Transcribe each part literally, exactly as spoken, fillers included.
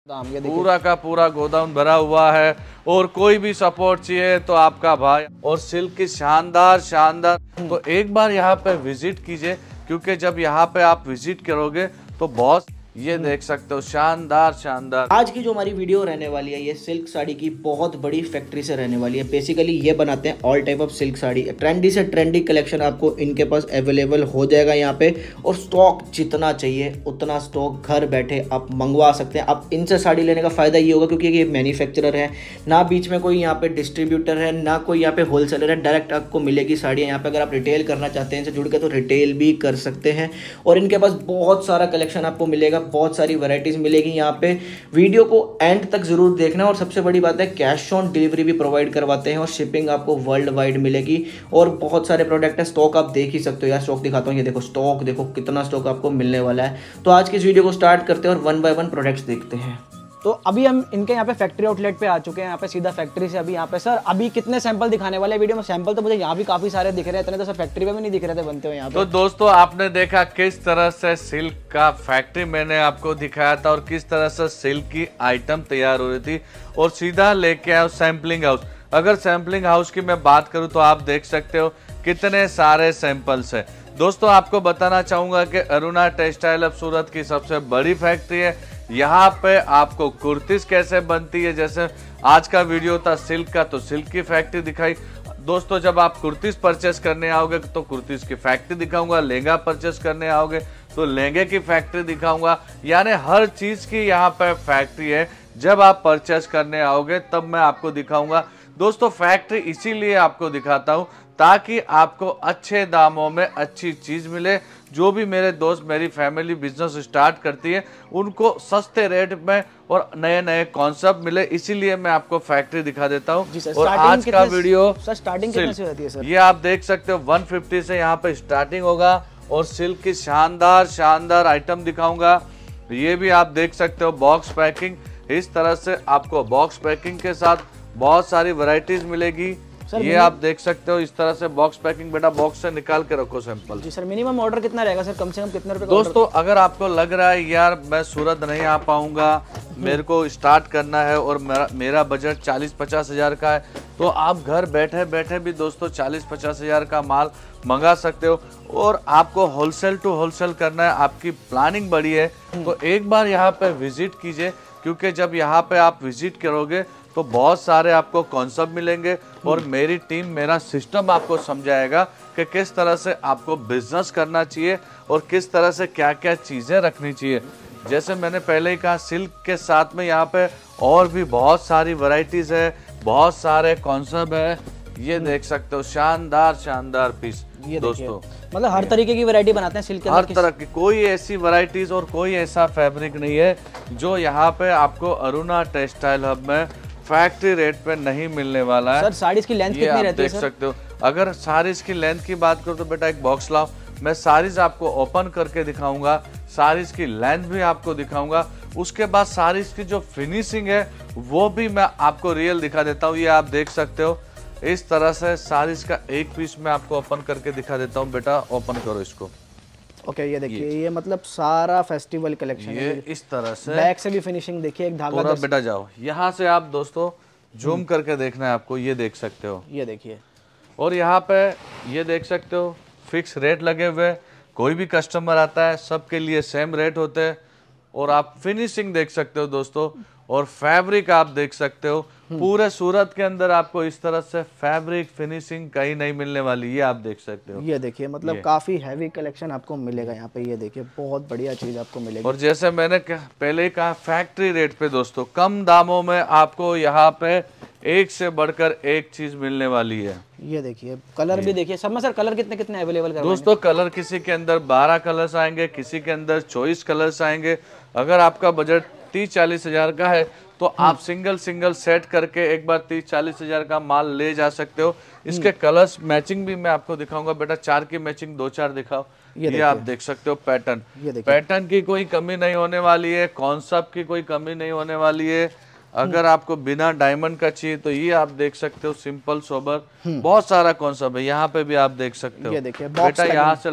पूरा का पूरा गोदाम भरा हुआ है और कोई भी सपोर्ट चाहिए तो आपका भाई। और सिल्क की शानदार शानदार, तो एक बार यहाँ पे विजिट कीजिए, क्योंकि जब यहाँ पे आप विजिट करोगे तो बहुत, ये देख सकते हो शानदार शानदार। आज की जो हमारी वीडियो रहने वाली है ये सिल्क साड़ी की बहुत बड़ी फैक्ट्री से रहने वाली है। बेसिकली ये बनाते हैं all type of silk sari, trendy से ट्रेंडी कलेक्शन आपको इनके पास अवेलेबल हो जाएगा यहाँ पे। और स्टॉक जितना चाहिए उतना स्टॉक घर बैठे आप मंगवा सकते हैं। आप इनसे साड़ी लेने का फ़ायदा ये होगा क्योंकि ये मैन्युफैक्चरर है, ना बीच में कोई यहाँ पे डिस्ट्रीब्यूटर है, ना कोई यहाँ पे होलसेलर है, डायरेक्ट आपको मिलेगी साड़ियाँ यहाँ पे। अगर आप रिटेल करना चाहते हैं इनसे जुड़ के तो रिटेल भी कर सकते हैं। और इनके पास बहुत सारा कलेक्शन आपको मिलेगा, बहुत सारी वैरायटीज मिलेगी यहाँ पे। वीडियो को एंड तक जरूर देखना। और सबसे बड़ी बात है कैश ऑन डिलीवरी भी प्रोवाइड करवाते हैं और शिपिंग आपको वर्ल्ड वाइड मिलेगी। और बहुत सारे प्रोडक्ट है, स्टॉक आप देख ही सकते हो यार। स्टॉक दिखाता हूँ, ये देखो स्टॉक, देखो कितना स्टॉक आपको मिलने वाला है। तो आज की इस वीडियो को स्टार्ट करते हैं और वन बाय वन प्रोडक्ट्स देखते हैं। तो अभी हम इनके यहाँ पे फैक्ट्री आउटलेट पे आ चुके हैं, यहाँ पे सीधा फैक्ट्री से अभी यहाँ पे सर अभी कितने सैंपल दिखाने वाले वीडियो में। सैंपल तो मुझे यहाँ भी काफी सारे दिख रहे हैं, इतने तो सर फैक्ट्री में भी नहीं दिख रहे थे बनते हुए यहाँ पे। तो दोस्तों आपने देखा किस तरह से सिल्क का फैक्ट्री मैंने आपको दिखाया था और किस तरह से सिल्क की आइटम तैयार हो रही थी, और सीधा लेके आया सैम्पलिंग हाउस। अगर सैम्पलिंग हाउस की मैं बात करूं तो आप देख सकते हो कितने सारे सैंपल्स है। दोस्तों आपको बताना चाहूंगा कि अरुणा टेक्सटाइल अब सूरत की सबसे बड़ी फैक्ट्री है। यहाँ पे आपको कुर्तीस कैसे बनती है, जैसे आज का वीडियो था सिल्क का, तो सिल्क की फैक्ट्री दिखाई। दोस्तों जब आप कुर्तीस परचेस करने आओगे तो कुर्तीस की फैक्ट्री दिखाऊंगा, लहंगा परचेस करने आओगे तो लहंगे की फैक्ट्री दिखाऊंगा। यानी हर चीज की यहाँ पे फैक्ट्री है। जब आप परचेस करने आओगे तब मैं आपको दिखाऊंगा। दोस्तों फैक्ट्री इसीलिए आपको दिखाता हूँ ताकि आपको अच्छे दामों में अच्छी चीज मिले। जो भी मेरे दोस्त, मेरी फैमिली बिजनेस स्टार्ट करती है उनको सस्ते रेट में और नए नए कॉन्सेप्ट मिले, इसीलिए मैं आपको फैक्ट्री दिखा देता हूँ। और आज का वीडियो सर स्टार्टिंग कितने से होती है सर? ये आप देख सकते हो एक सौ पचास से यहाँ पे स्टार्टिंग होगा और सिल्क की शानदार शानदार आइटम दिखाऊंगा। ये भी आप देख सकते हो बॉक्स पैकिंग, इस तरह से आपको बॉक्स पैकिंग के साथ बहुत सारी वैरायटीज मिलेगी। ये आप देख सकते हो इस तरह से बॉक्स पैकिंग। बेटा बॉक्स से निकाल के रखो सैंपल। जी सर, मिनिमम ऑर्डर कितना रहेगा सर? कम से कम कितने रुपए? दोस्तों अगर आपको लग रहा है यार मैं सूरत नहीं आ पाऊंगा, मेरे को स्टार्ट करना है और मेरा मेरा बजट चालीस पचास हजार का है, तो आप घर बैठे बैठे भी दोस्तों चालीस पचास हजार का माल मंगा सकते हो। और आपको होलसेल टू होलसेल करना है, आपकी प्लानिंग बड़ी है, तो एक बार यहाँ पे विजिट कीजिए, क्योंकि जब यहाँ पे आप विजिट करोगे तो बहुत सारे आपको कॉन्सेप्ट मिलेंगे और मेरी टीम, मेरा सिस्टम आपको समझाएगा कि किस तरह से आपको बिजनेस करना चाहिए और किस तरह से क्या क्या चीज़ें रखनी चाहिए। जैसे मैंने पहले ही कहा सिल्क के साथ में यहाँ पे और भी बहुत सारी वैरायटीज़ है, बहुत सारे कॉन्सेप्ट है। ये देख सकते हो शानदार शानदार पीस। ये दोस्तों मतलब हर तरीके की वैरायटी बनाते हैं सिल्क के, हर तरह की, कोई ऐसी वैरायटीज और कोई ऐसा फैब्रिक नहीं है जो यहाँ पे आपको अरुणा टेक्सटाइल हब में फैक्ट्री रेट पे नहीं मिलने वाला है। सर साड़ीज की लेंथ कितनी रहती है देख सकते हो। अगर साड़ीज की लेंथ की बात करो तो बेटा एक बॉक्स लाओ, मैं साड़ीज आपको ओपन करके दिखाऊंगा, साड़ीज की लेंथ भी आपको दिखाऊंगा। उसके बाद साड़ीज की जो फिनिशिंग है वो भी मैं आपको रियल दिखा देता हूँ। ये आप देख सकते हो इस तरह से साड़ीज का एक पीस मैं आपको ओपन करके दिखा देता हूँ। बेटा ओपन करो इसको। ओके ये देखिए, ये, ये मतलब सारा फेस्टिवल कलेक्शन ये है। इस तरह से बैक से भी फिनिशिंग देखिए, एक धागा पूरा। बेटा जाओ यहाँ से, आप दोस्तों जूम करके देखना है आपको, ये देख सकते हो, ये देखिए। और यहाँ पे ये देख सकते हो फिक्स रेट लगे हुए, कोई भी कस्टमर आता है सबके लिए सेम रेट होते हैं। और आप फिनिशिंग देख सकते हो दोस्तों, और फैब्रिक आप देख सकते हो। पूरे सूरत के अंदर आपको इस तरह से फैब्रिक फिनिशिंग कहीं नहीं मिलने वाली, ये आप देख सकते हो। ये देखिए मतलब काफी हैवी कलेक्शन आपको मिलेगा यहाँ पे। ये देखिए बहुत बढ़िया चीज आपको मिलेगी। और जैसे मैंने पहले ही कहा फैक्ट्री रेट पे दोस्तों कम दामों में आपको यहाँ पे एक से बढ़कर एक चीज मिलने वाली है। ये देखिए कलर भी देखिए सब में। सर कलर कितने कितने अवेलेबल कर दोस्तों कलर किसी के अंदर बारह कलर्स आएंगे, किसी के अंदर चौबीस कलर्स आएंगे। अगर आपका बजट तीस चालीस हजार का है तो आप सिंगल सिंगल सेट करके एक बार तीस चालीस हजार का माल ले जा सकते हो। इसके कलर्स मैचिंग भी मैं आपको दिखाऊंगा। बेटा चार की मैचिंग दो चार दिखाओ। ये, ये आप देख सकते हो पैटर्न, पैटर्न की कोई कमी नहीं होने वाली है, कॉन्सेप्ट की कोई कमी नहीं होने वाली है। अगर आपको बिना डायमंड का चाहिए तो ये आप देख सकते हो सिंपल सोबर, बहुत सारा कॉन्सेप्ट है। यहाँ पे भी आप देख सकते हो। ये देखिए बेटा यहाँ से लाओ,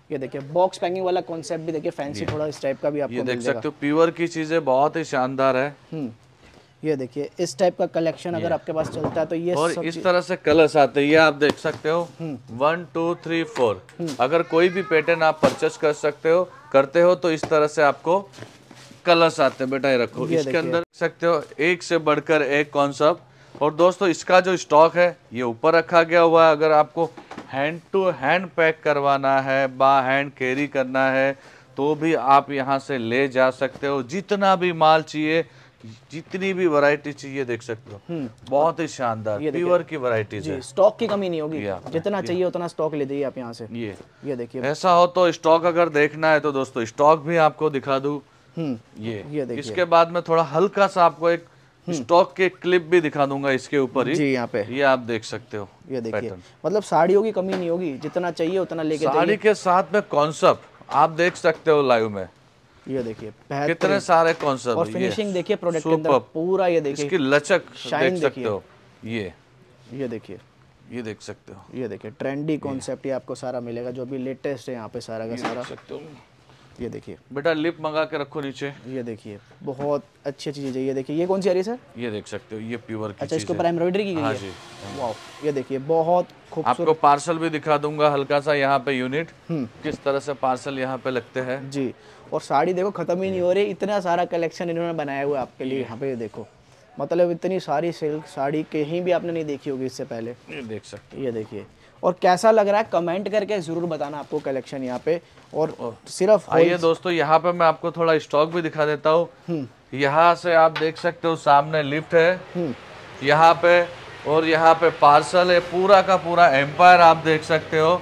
ये देखिए बॉक्स पैकिंग वाला कॉन्सेप्ट भी देखिए, फैंसी थोड़ा इस टाइप का भी आपको ये मिल देख जाएगा। सकते हो प्योर की चीजें बहुत ही शानदार है। हम्म, ये देखिए इस टाइप का कलेक्शन अगर आपके पास चलता है तो ये और सब इस तरह से कलर्स आते हैं, ये आप देख सकते हो वन टू थ्री फोर। अगर कोई भी पैटर्न आप परचेस कर सकते हो करते हो तो इस तरह से आपको कलर्स आते हैं। बेटा ये रखो, इसके अंदर देख सकते हो एक से बढ़कर एक कॉन्सेप्ट। और दोस्तों इसका जो स्टॉक है ये ऊपर रखा गया हुआ है। अगर आपको हैंड टू हैंड पैक करवाना है, बा हैंड कैरी करना है तो भी आप यहाँ से ले जा सकते हो। जितना भी माल चाहिए, जितनी भी वैरायटी चाहिए देख सकते हो, बहुत ही शानदार प्योर की वैरायटीज है। स्टॉक की कमी नहीं होगी, जितना चाहिए उतना स्टॉक ले जाइए आप यहाँ से। ये ये देखिए ऐसा हो तो स्टॉक अगर देखना है तो दोस्तों स्टॉक भी आपको दिखा दूं। ये ये देखिए, इसके बाद में थोड़ा हल्का सा आपको एक स्टॉक के क्लिप भी दिखा दूंगा इसके ऊपर ही। जी यहाँ पे ये आप देख सकते हो। ये देखिए मतलब साड़ियों की कमी नहीं होगी, जितना चाहिए उतना लेके जाइए। साड़ी के साथ में कॉन्सेप्ट आप देख सकते हो लाइव में। ये देखिए कितने सारे कॉन्सेप्ट और फिनिशिंग देखिए प्रोडक्ट के अंदर पूरा। ये देखिए इसकी लचक देख सकते हो। ये ये देखिए ये देख सकते हो। ये देखिए ट्रेंडी कॉन्सेप्ट ये आपको सारा मिलेगा, जो भी लेटेस्ट है यहाँ पे सारा का सारा। सकते हो। ये देखिए बेटा लिप मंगा के रखो नीचे। ये देखिए बहुत अच्छी चीज है। ये देखिए ये कौन सी आ रही है सर? ये देख सकते हो, ये प्योर की अच्छा, इसके ऊपर एम्ब्रॉयडरी की गई है। हाँ जी। वाओ, ये देखिए बहुत खूबसूरत। आपको पार्सल भी दिखा दूंगा हल्का सा यहाँ पे यूनिट किस तरह से पार्सल यहाँ पे लगते हैं जी। और साड़ी देखो खत्म ही नहीं हो रही, इतना सारा कलेक्शन इन्होंने बनाया हुआ है आपके लिए यहाँ पे। देखो मतलब इतनी सारी सिल्क साड़ी कहीं भी आपने नहीं देखी होगी इससे पहले। ये देख सकते ये देखिए और कैसा लग रहा है कमेंट करके जरूर बताना आपको कलेक्शन यहाँ पे। और सिर्फ आइए दोस्तों यहाँ पे मैं आपको थोड़ा स्टॉक भी दिखा देता हूँ। यहाँ से आप देख सकते हो सामने लिफ्ट है यहाँ पे, और यहाँ पे पार्सल है पूरा का पूरा एम्पायर आप देख सकते हो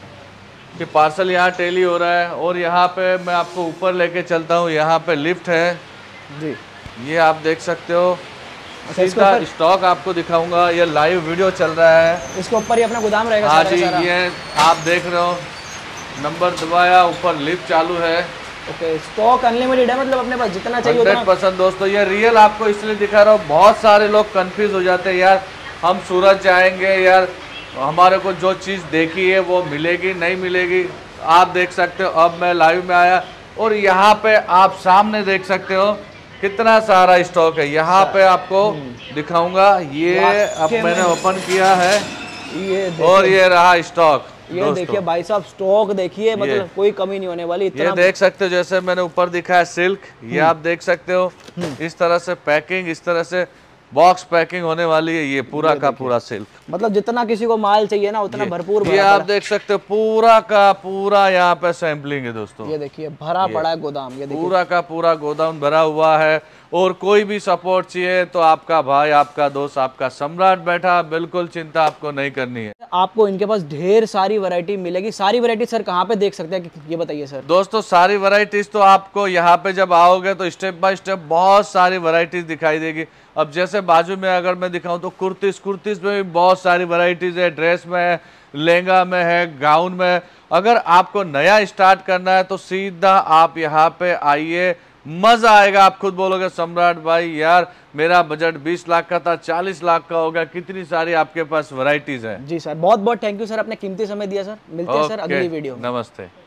कि पार्सल यहाँ टेली हो रहा है। और यहाँ पे मैं आपको ऊपर लेके चलता हूँ, यहाँ पे लिफ्ट है जी, ये आप देख सकते हो। इसका स्टॉक आपको दिखाऊंगा, ये लाइव वीडियो चल रहा है। इसके ऊपर ही अपना गोदाम रहेगा। हाँ जी, ये आप देख रहे हो नंबर दबाया, ऊपर लिफ्ट चालू है। ओके, स्टॉक अनलिमिटेड है, मतलब अपने पास जितना चाहिए उतना। हंड्रेड परसेंट दोस्तों ये रियल आपको इसलिए दिखा रहा हूँ। बहुत सारे लोग कंफ्यूज हो जाते हैं, यार हम सूरत जाएंगे, यार हमारे को जो चीज़ देखी है वो मिलेगी नहीं मिलेगी। आप देख सकते हो अब मैं लाइव में आया और यहाँ पे आप सामने देख सकते हो कितना सारा स्टॉक है। यहाँ पे आपको दिखाऊंगा, ये अब मैंने ओपन किया है ये और ये रहा स्टॉक। ये देखिए भाई साहब स्टॉक देखिए, मतलब कोई कमी नहीं होने वाली। इतना ये देख सकते हो जैसे मैंने ऊपर दिखाया सिल्क, ये आप देख सकते हो इस तरह से पैकिंग, इस तरह से बॉक्स पैकिंग होने वाली है। ये पूरा का पूरा सिल्क, मतलब जितना किसी को माल चाहिए ना उतना भरपूर। ये आप देख सकते हो पूरा का पूरा यहाँ पे सैम्पलिंग है दोस्तों। ये देखिए भरा पड़ा है गोदाम, ये देखिए पूरा का पूरा गोदाम भरा हुआ है। और कोई भी सपोर्ट चाहिए तो आपका भाई, आपका दोस्त, आपका सम्राट बैठा, बिल्कुल चिंता आपको नहीं करनी है। आपको इनके पास ढेर सारी वैरायटी मिलेगी। सारी वैरायटी सर कहाँ पे देख सकते हैं, ये बताइए सर। दोस्तों सारी वैरायटीज तो आपको यहाँ पे जब आओगे तो स्टेप बाय स्टेप बहुत सारी वैरायटीज दिखाई देगी। अब जैसे बाजू में अगर मैं दिखाऊं तो कुर्तीस कुर्तीस में भी बहुत सारी वैरायटीज है, ड्रेस में है, लहंगा में है, गाउन में। अगर आपको नया स्टार्ट करना है तो सीधा आप यहाँ पे आइए, मजा आएगा। आप खुद बोलोगे सम्राट भाई यार मेरा बजट बीस लाख का था, चालीस लाख का हो गया, कितनी सारी आपके पास वैरायटीज है। जी सर, बहुत बहुत थैंक यू सर, अपने कीमती समय दिया सर। मिलते हैं सर अगली वीडियो। नमस्ते।